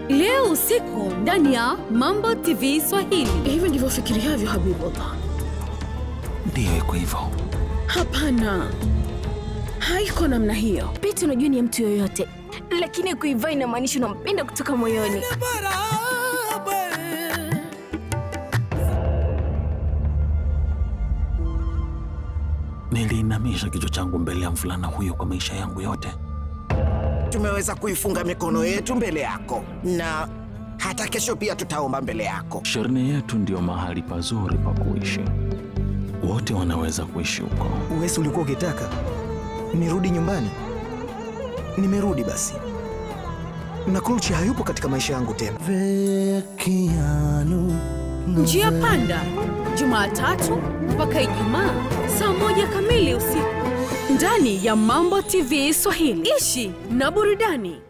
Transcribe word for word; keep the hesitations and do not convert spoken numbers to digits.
leo usiku ndani ya Mambo T V Swahili. Hivi ndivyo fikiriavyo Habibullah? Ndiyo iko hivyo. Hapana, haiko namna hiyo. Pete unajua ni mtu yoyote, lakini kuivaa inamaanisha unampenda kutoka moyoni. Niliinamisha kichwa changu mbele ya mvulana huyo kwa maisha yangu yote. Tumeweza kuifunga mikono yetu mbele yako, na hata kesho pia tutaomba mbele yako. Sherni yetu ndio mahali pazuri pa kuishi. Wote wanaweza kuishi huko. Wewe ulikuwa ukitaka nirudi nyumbani? Nimerudi basi. Na Kulchi hayupo katika maisha yangu tena. Njia Panda, Jumatatu mpaka Ijumaa saa moja kamili usiku ndani ya Mambo T V Swahili. Ishi na burudani.